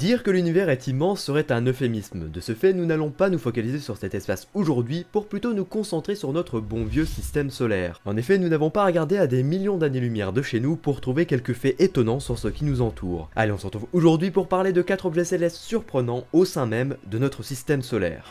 Dire que l'univers est immense serait un euphémisme. De ce fait, nous n'allons pas nous focaliser sur cet espace aujourd'hui pour plutôt nous concentrer sur notre bon vieux système solaire. En effet, nous n'avons pas regardé à des millions d'années-lumière de chez nous pour trouver quelques faits étonnants sur ce qui nous entoure. Allez, on se retrouve aujourd'hui pour parler de 4 objets célestes surprenants au sein même de notre système solaire.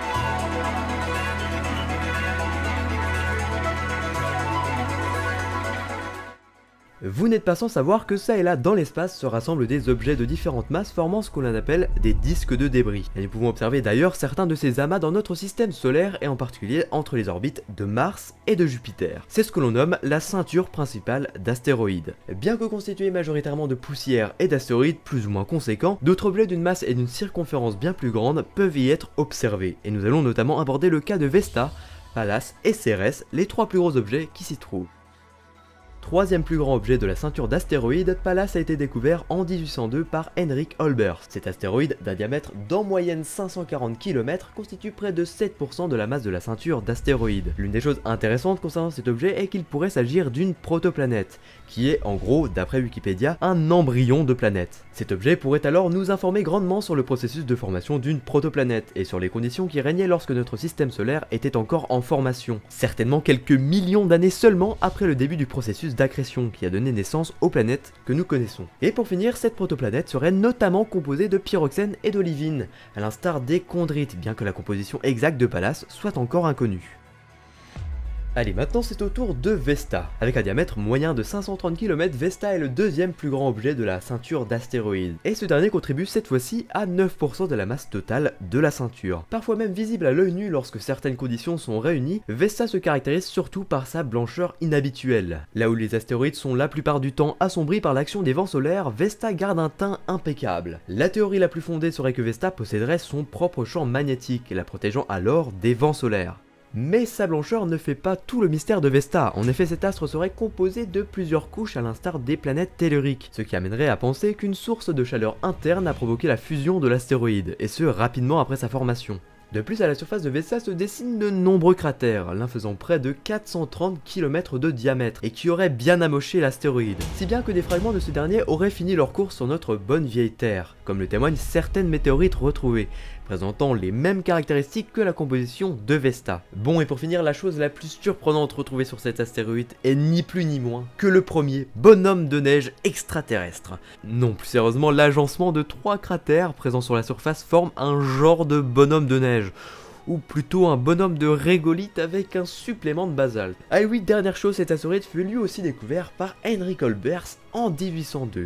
Vous n'êtes pas sans savoir que ça et là dans l'espace se rassemblent des objets de différentes masses formant ce que l'on appelle des disques de débris. Et nous pouvons observer d'ailleurs certains de ces amas dans notre système solaire et en particulier entre les orbites de Mars et de Jupiter. C'est ce que l'on nomme la ceinture principale d'astéroïdes. Bien que constituée majoritairement de poussière et d'astéroïdes plus ou moins conséquents, d'autres objets d'une masse et d'une circonférence bien plus grande peuvent y être observés. Et nous allons notamment aborder le cas de Vesta, Pallas et Cérès, les 3 plus gros objets qui s'y trouvent. Troisième plus grand objet de la ceinture d'astéroïdes, Pallas a été découvert en 1802 par Henrik Olbers. Cet astéroïde, d'un diamètre d'en moyenne 540 km, constitue près de 7% de la masse de la ceinture d'astéroïdes. L'une des choses intéressantes concernant cet objet est qu'il pourrait s'agir d'une protoplanète, qui est en gros, d'après Wikipédia, un embryon de planète. Cet objet pourrait alors nous informer grandement sur le processus de formation d'une protoplanète, et sur les conditions qui régnaient lorsque notre système solaire était encore en formation. Certainement quelques millions d'années seulement après le début du processus d'accrétion qui a donné naissance aux planètes que nous connaissons. Et pour finir, cette protoplanète serait notamment composée de pyroxène et d'olivine, à l'instar des chondrites, bien que la composition exacte de Pallas soit encore inconnue. Allez, maintenant c'est au tour de Vesta. Avec un diamètre moyen de 530 km, Vesta est le deuxième plus grand objet de la ceinture d'astéroïdes. Et ce dernier contribue cette fois-ci à 9% de la masse totale de la ceinture. Parfois même visible à l'œil nu lorsque certaines conditions sont réunies, Vesta se caractérise surtout par sa blancheur inhabituelle. Là où les astéroïdes sont la plupart du temps assombris par l'action des vents solaires, Vesta garde un teint impeccable. La théorie la plus fondée serait que Vesta posséderait son propre champ magnétique, la protégeant alors des vents solaires. Mais sa blancheur ne fait pas tout le mystère de Vesta. En effet, cet astre serait composé de plusieurs couches à l'instar des planètes telluriques, ce qui amènerait à penser qu'une source de chaleur interne a provoqué la fusion de l'astéroïde, et ce rapidement après sa formation. De plus, à la surface de Vesta se dessinent de nombreux cratères, l'un faisant près de 430 km de diamètre, et qui auraient bien amoché l'astéroïde. Si bien que des fragments de ce dernier auraient fini leur course sur notre bonne vieille Terre, comme le témoignent certaines météorites retrouvées, présentant les mêmes caractéristiques que la composition de Vesta. Bon, et pour finir, la chose la plus surprenante retrouvée sur cet astéroïde est ni plus ni moins que le premier bonhomme de neige extraterrestre. Non, plus sérieusement, l'agencement de 3 cratères présents sur la surface forme un genre de bonhomme de neige, ou plutôt un bonhomme de régolithe avec un supplément de basalte. Ah oui, dernière chose, cet astéroïde fut lui aussi découvert par Henrik Olbers en 1802.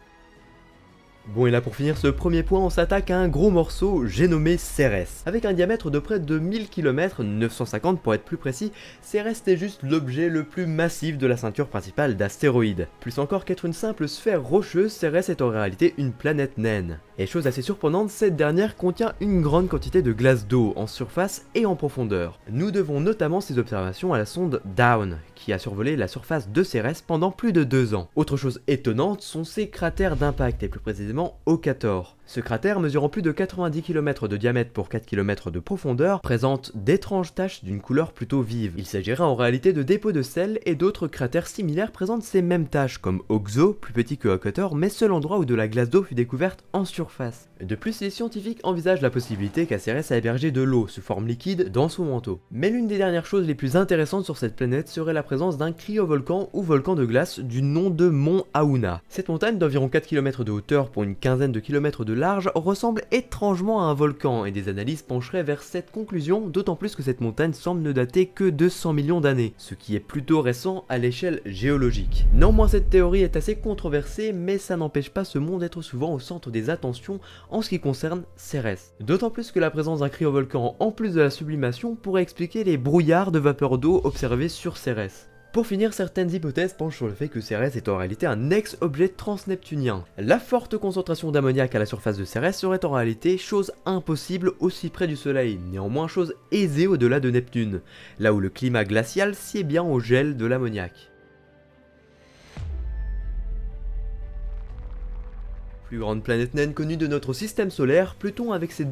Bon, et là pour finir ce premier point, on s'attaque à un gros morceau, j'ai nommé Cérès. Avec un diamètre de près de 1000 km, 950 pour être plus précis, Cérès est juste l'objet le plus massif de la ceinture principale d'astéroïdes. Plus encore qu'être une simple sphère rocheuse, Cérès est en réalité une planète naine. Et chose assez surprenante, cette dernière contient une grande quantité de glace d'eau en surface et en profondeur. Nous devons notamment ces observations à la sonde Dawn, qui a survolé la surface de Cérès pendant plus de 2 ans. Autre chose étonnante sont ces cratères d'impact, et plus précisément Okator. Ce cratère, mesurant plus de 90 km de diamètre pour 4 km de profondeur, présente d'étranges taches d'une couleur plutôt vive. Il s'agira en réalité de dépôts de sel, et d'autres cratères similaires présentent ces mêmes taches, comme Oxo, plus petit que Okator, mais seul endroit où de la glace d'eau fut découverte en surface. De plus, les scientifiques envisagent la possibilité qu'à Cérès a hébergé de l'eau sous forme liquide dans son manteau. Mais l'une des dernières choses les plus intéressantes sur cette planète serait la présence d'un cryovolcan ou volcan de glace du nom de Mont Aouna. Cette montagne d'environ 4 km de hauteur pour une quinzaine de kilomètres de large ressemble étrangement à un volcan, et des analyses pencheraient vers cette conclusion, d'autant plus que cette montagne semble ne dater que de 100 millions d'années, ce qui est plutôt récent à l'échelle géologique. Néanmoins, cette théorie est assez controversée, mais ça n'empêche pas ce monde d'être souvent au centre des attentions en ce qui concerne Cérès. D'autant plus que la présence d'un cryovolcan en plus de la sublimation pourrait expliquer les brouillards de vapeur d'eau observés sur Cérès. Pour finir, certaines hypothèses penchent sur le fait que Cérès est en réalité un ex-objet transneptunien. La forte concentration d'ammoniac à la surface de Cérès serait en réalité chose impossible aussi près du Soleil, néanmoins chose aisée au-delà de Neptune, là où le climat glacial sied bien au gel de l'ammoniac. Plus grande planète naine connue de notre système solaire, Pluton avec ses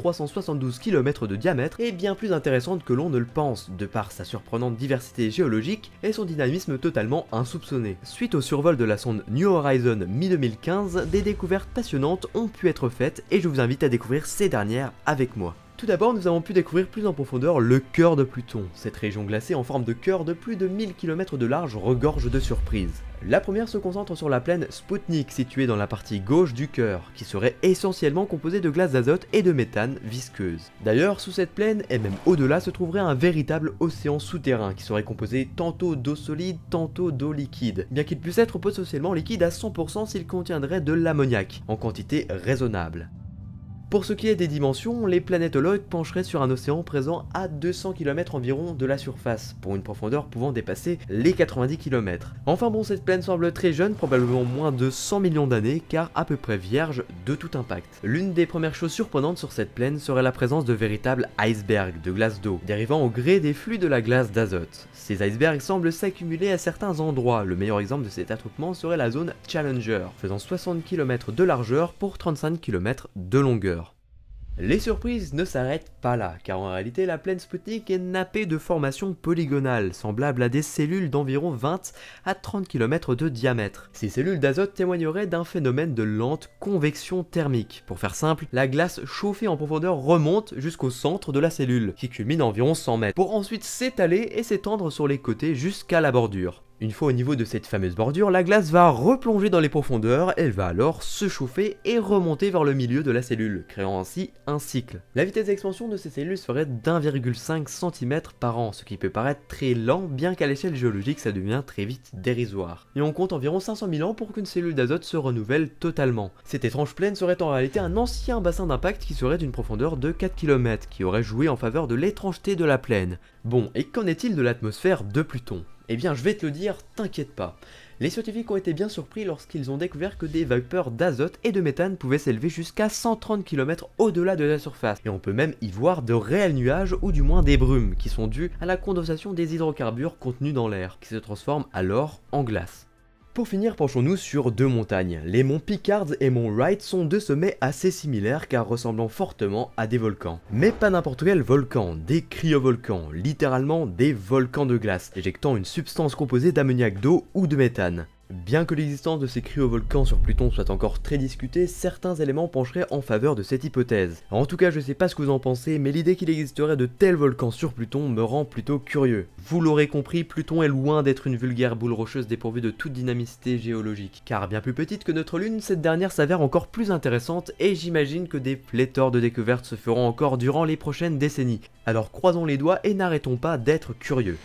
2372 km de diamètre est bien plus intéressante que l'on ne le pense, de par sa surprenante diversité géologique et son dynamisme totalement insoupçonné. Suite au survol de la sonde New Horizons mi-2015, des découvertes passionnantes ont pu être faites et je vous invite à découvrir ces dernières avec moi. Tout d'abord, nous avons pu découvrir plus en profondeur le cœur de Pluton. Cette région glacée en forme de cœur de plus de 1000 km de large regorge de surprises. La première se concentre sur la plaine Sputnik située dans la partie gauche du cœur, qui serait essentiellement composée de glace d'azote et de méthane visqueuse. D'ailleurs, sous cette plaine, et même au-delà, se trouverait un véritable océan souterrain qui serait composé tantôt d'eau solide, tantôt d'eau liquide, bien qu'il puisse être potentiellement liquide à 100% s'il contiendrait de l'ammoniac, en quantité raisonnable. Pour ce qui est des dimensions, les planétologues pencheraient sur un océan présent à 200 km environ de la surface, pour une profondeur pouvant dépasser les 90 km. Enfin bon, cette plaine semble très jeune, probablement moins de 100 millions d'années, car à peu près vierge de tout impact. L'une des premières choses surprenantes sur cette plaine serait la présence de véritables icebergs de glace d'eau, dérivant au gré des flux de la glace d'azote. Ces icebergs semblent s'accumuler à certains endroits, le meilleur exemple de cet attroupement serait la zone Challenger, faisant 60 km de largeur pour 35 km de longueur. Les surprises ne s'arrêtent pas là, car en réalité la plaine Sputnik est nappée de formations polygonales, semblables à des cellules d'environ 20 à 30 km de diamètre. Ces cellules d'azote témoigneraient d'un phénomène de lente convection thermique. Pour faire simple, la glace chauffée en profondeur remonte jusqu'au centre de la cellule, qui culmine à environ 100 mètres, pour ensuite s'étaler et s'étendre sur les côtés jusqu'à la bordure. Une fois au niveau de cette fameuse bordure, la glace va replonger dans les profondeurs, elle va alors se chauffer et remonter vers le milieu de la cellule, créant ainsi un cycle. La vitesse d'expansion de ces cellules serait d'1,5 cm par an, ce qui peut paraître très lent, bien qu'à l'échelle géologique ça devient très vite dérisoire. Et on compte environ 500 000 ans pour qu'une cellule d'azote se renouvelle totalement. Cette étrange plaine serait en réalité un ancien bassin d'impact qui serait d'une profondeur de 4 km, qui aurait joué en faveur de l'étrangeté de la plaine. Bon, et qu'en est-il de l'atmosphère de Pluton ? Eh bien je vais te le dire, t'inquiète pas. Les scientifiques ont été bien surpris lorsqu'ils ont découvert que des vapeurs d'azote et de méthane pouvaient s'élever jusqu'à 130 km au-delà de la surface. Et on peut même y voir de réels nuages ou du moins des brumes qui sont dues à la condensation des hydrocarbures contenus dans l'air, qui se transforment alors en glace. Pour finir, penchons-nous sur deux montagnes. Les monts Picards et mont Wright sont deux sommets assez similaires car ressemblant fortement à des volcans. Mais pas n'importe quel volcan, des cryovolcans, littéralement des volcans de glace, éjectant une substance composée d'ammoniac d'eau ou de méthane. Bien que l'existence de ces cryovolcans sur Pluton soit encore très discutée, certains éléments pencheraient en faveur de cette hypothèse. En tout cas, je sais pas ce que vous en pensez, mais l'idée qu'il existerait de tels volcans sur Pluton me rend plutôt curieux. Vous l'aurez compris, Pluton est loin d'être une vulgaire boule rocheuse dépourvue de toute dynamicité géologique. Car bien plus petite que notre Lune, cette dernière s'avère encore plus intéressante et j'imagine que des pléthores de découvertes se feront encore durant les prochaines décennies. Alors croisons les doigts et n'arrêtons pas d'être curieux.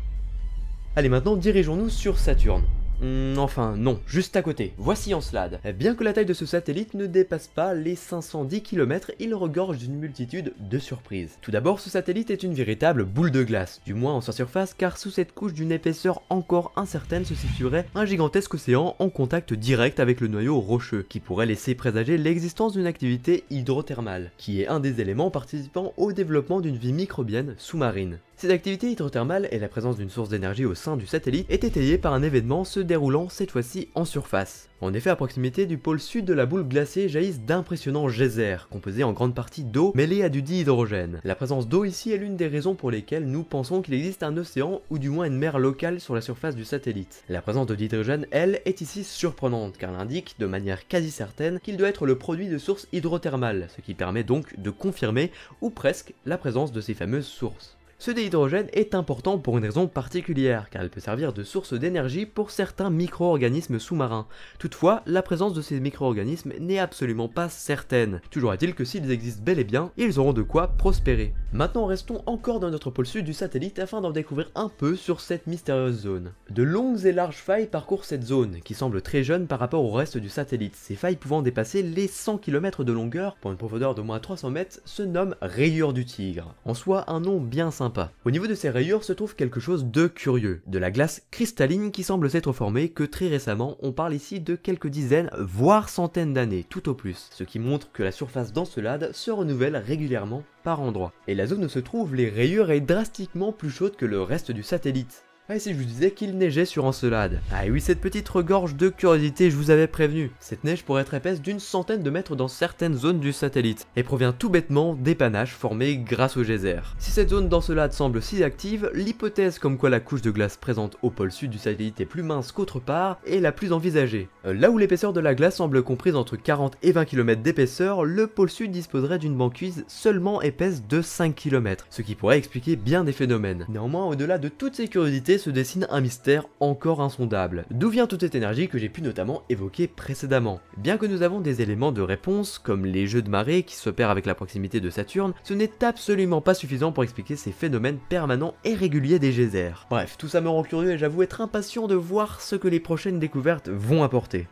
Allez, maintenant dirigeons-nous sur Saturne. Enfin non, juste à côté, voici Encelade. Bien que la taille de ce satellite ne dépasse pas les 510 km, il regorge d'une multitude de surprises. Tout d'abord, ce satellite est une véritable boule de glace, du moins en sa surface, car sous cette couche d'une épaisseur encore incertaine se situerait un gigantesque océan en contact direct avec le noyau rocheux, qui pourrait laisser présager l'existence d'une activité hydrothermale, qui est un des éléments participant au développement d'une vie microbienne sous-marine. Cette activité hydrothermale et la présence d'une source d'énergie au sein du satellite est étayée par un événement se déroulant cette fois-ci en surface. En effet, à proximité du pôle sud de la boule glacée jaillissent d'impressionnants geysers, composés en grande partie d'eau mêlée à du dihydrogène. La présence d'eau ici est l'une des raisons pour lesquelles nous pensons qu'il existe un océan ou du moins une mer locale sur la surface du satellite. La présence de dihydrogène, elle, est ici surprenante car elle indique de manière quasi certaine qu'il doit être le produit de sources hydrothermales, ce qui permet donc de confirmer, ou presque, la présence de ces fameuses sources. Ce dihydrogène est important pour une raison particulière, car il peut servir de source d'énergie pour certains micro-organismes sous-marins. Toutefois, la présence de ces micro-organismes n'est absolument pas certaine. Toujours est-il que s'ils existent bel et bien, ils auront de quoi prospérer. Maintenant, restons encore dans notre pôle sud du satellite afin d'en découvrir un peu sur cette mystérieuse zone. De longues et larges failles parcourent cette zone, qui semble très jeune par rapport au reste du satellite. Ces failles pouvant dépasser les 100 km de longueur, pour une profondeur d'au moins 300 mètres, se nomment rayures du tigre. En soi, un nom bien sympa. Au niveau de ces rayures se trouve quelque chose de curieux, de la glace cristalline qui semble s'être formée que très récemment, on parle ici de quelques dizaines, voire centaines d'années, tout au plus, ce qui montre que la surface d'Encelade se renouvelle régulièrement par endroits. Et la zone où se trouvent les rayures est drastiquement plus chaude que le reste du satellite. Ah, et si je vous disais qu'il neigeait sur Encelade? Ah et oui, cette petite regorge de curiosité, je vous avais prévenu. Cette neige pourrait être épaisse d'une centaine de mètres dans certaines zones du satellite, et provient tout bêtement des panaches formés grâce au geyser. Si cette zone d'Encelade semble si active, l'hypothèse comme quoi la couche de glace présente au pôle sud du satellite est plus mince qu'autre part est la plus envisagée. Là où l'épaisseur de la glace semble comprise entre 40 et 20 km d'épaisseur, le pôle sud disposerait d'une banquise seulement épaisse de 5 km, ce qui pourrait expliquer bien des phénomènes. Néanmoins, au-delà de toutes ces curiosités, se dessine un mystère encore insondable. D'où vient toute cette énergie que j'ai pu notamment évoquer précédemment? Bien que nous avons des éléments de réponse, comme les jeux de marée qui s'opèrent avec la proximité de Saturne, ce n'est absolument pas suffisant pour expliquer ces phénomènes permanents et réguliers des geysers. Bref, tout ça me rend curieux et j'avoue être impatient de voir ce que les prochaines découvertes vont apporter.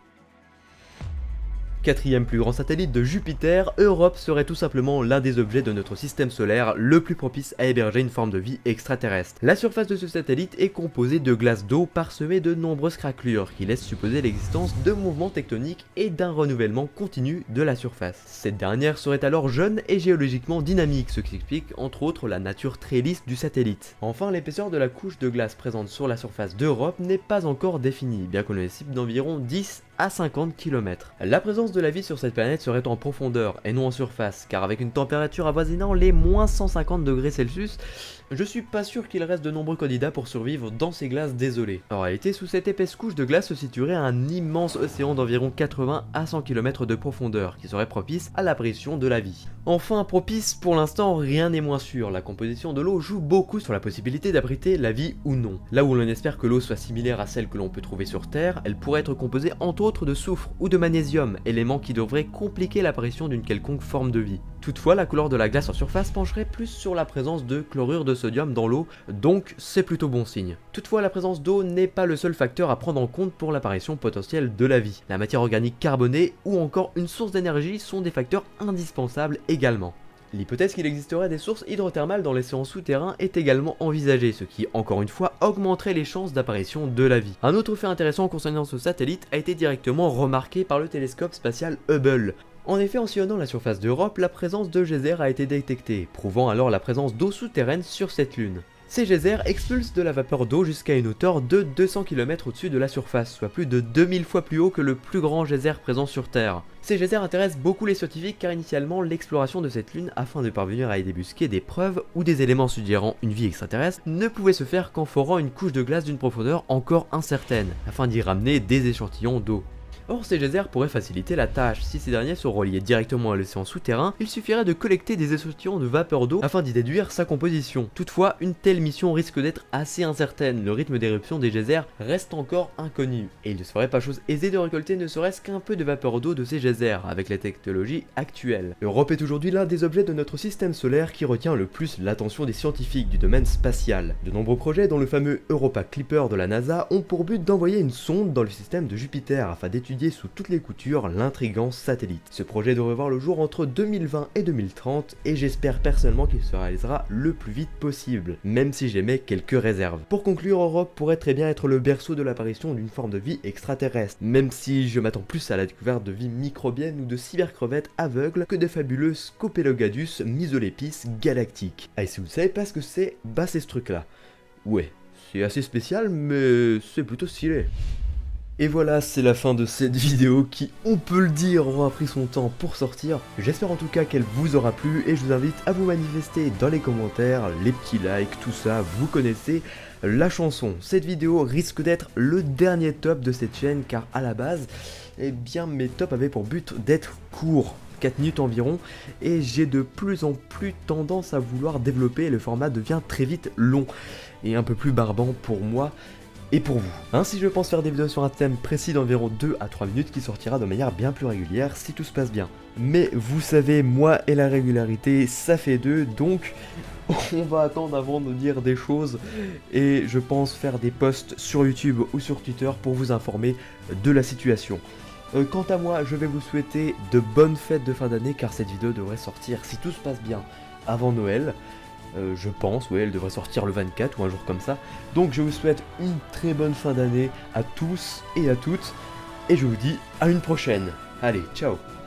Quatrième plus grand satellite de Jupiter, Europe serait tout simplement l'un des objets de notre système solaire le plus propice à héberger une forme de vie extraterrestre. La surface de ce satellite est composée de glace d'eau parsemée de nombreuses craquelures qui laissent supposer l'existence de mouvements tectoniques et d'un renouvellement continu de la surface. Cette dernière serait alors jeune et géologiquement dynamique, ce qui explique entre autres la nature très lisse du satellite. Enfin, l'épaisseur de la couche de glace présente sur la surface d'Europe n'est pas encore définie, bien qu'on ait cible d'environ 10 à 50 km. La présence de la vie sur cette planète serait en profondeur et non en surface, car avec une température avoisinant les moins 150 degrés Celsius, je suis pas sûr qu'il reste de nombreux candidats pour survivre dans ces glaces désolées. En réalité, sous cette épaisse couche de glace se situerait un immense océan d'environ 80 à 100 km de profondeur, qui serait propice à l'apparition de la vie. Enfin, propice, pour l'instant, rien n'est moins sûr. La composition de l'eau joue beaucoup sur la possibilité d'abriter la vie ou non. Là où l'on espère que l'eau soit similaire à celle que l'on peut trouver sur Terre, elle pourrait être composée entre autres de soufre ou de magnésium, éléments qui devraient compliquer l'apparition d'une quelconque forme de vie. Toutefois, la couleur de la glace en surface pencherait plus sur la présence de chlorure de sodium dans l'eau, donc c'est plutôt bon signe. Toutefois, la présence d'eau n'est pas le seul facteur à prendre en compte pour l'apparition potentielle de la vie. La matière organique carbonée ou encore une source d'énergie sont des facteurs indispensables également. L'hypothèse qu'il existerait des sources hydrothermales dans l'océan souterrain est également envisagée, ce qui, encore une fois, augmenterait les chances d'apparition de la vie. Un autre fait intéressant concernant ce satellite a été directement remarqué par le télescope spatial Hubble. En effet, en sillonnant la surface d'Europe, la présence de geysers a été détectée, prouvant alors la présence d'eau souterraine sur cette lune. Ces geysers expulsent de la vapeur d'eau jusqu'à une hauteur de 200 km au-dessus de la surface, soit plus de 2000 fois plus haut que le plus grand geyser présent sur Terre. Ces geysers intéressent beaucoup les scientifiques car initialement l'exploration de cette lune afin de parvenir à y débusquer des preuves ou des éléments suggérant une vie extraterrestre ne pouvait se faire qu'en forant une couche de glace d'une profondeur encore incertaine, afin d'y ramener des échantillons d'eau. Or, ces geysers pourraient faciliter la tâche. Si ces derniers sont reliés directement à l'océan souterrain, il suffirait de collecter des échantillons de vapeur d'eau afin d'y déduire sa composition. Toutefois, une telle mission risque d'être assez incertaine, le rythme d'éruption des geysers reste encore inconnu, et il ne serait pas chose aisée de récolter ne serait-ce qu'un peu de vapeur d'eau de ces geysers avec la technologie actuelle. L'Europe est aujourd'hui l'un des objets de notre système solaire qui retient le plus l'attention des scientifiques du domaine spatial. De nombreux projets, dont le fameux Europa Clipper de la NASA, ont pour but d'envoyer une sonde dans le système de Jupiter afin d'étudier sous toutes les coutures l'intrigant satellite. Ce projet devrait voir le jour entre 2020 et 2030 et j'espère personnellement qu'il se réalisera le plus vite possible, même si j'émets quelques réserves. Pour conclure, Europe pourrait très bien être le berceau de l'apparition d'une forme de vie extraterrestre, même si je m'attends plus à la découverte de vie microbienne ou de cybercrevettes aveugles que de fabuleux Scopelogadus misolepis galactiques. Ah, et si vous ne savez pas ce que c'est, bah c'est ce truc là. Ouais, c'est assez spécial mais c'est plutôt stylé. Et voilà, c'est la fin de cette vidéo qui, on peut le dire, aura pris son temps pour sortir. J'espère en tout cas qu'elle vous aura plu et je vous invite à vous manifester dans les commentaires, les petits likes, tout ça, vous connaissez la chanson. Cette vidéo risque d'être le dernier top de cette chaîne car à la base, eh bien mes tops avaient pour but d'être courts. 4 minutes environ et j'ai de plus en plus tendance à vouloir développer et le format devient très vite long et un peu plus barbant pour moi et pour vous. Ainsi je pense faire des vidéos sur un thème précis d'environ 2 à 3 minutes qui sortira de manière bien plus régulière si tout se passe bien. Mais vous savez, moi et la régularité ça fait deux, donc on va attendre avant de dire des choses et je pense faire des posts sur YouTube ou sur Twitter pour vous informer de la situation. Quant à moi, je vais vous souhaiter de bonnes fêtes de fin d'année car cette vidéo devrait sortir, si tout se passe bien, avant Noël. Je pense, ouais, elle devrait sortir le 24 ou un jour comme ça. Donc je vous souhaite une très bonne fin d'année à tous et à toutes. Et je vous dis à une prochaine. Allez, ciao!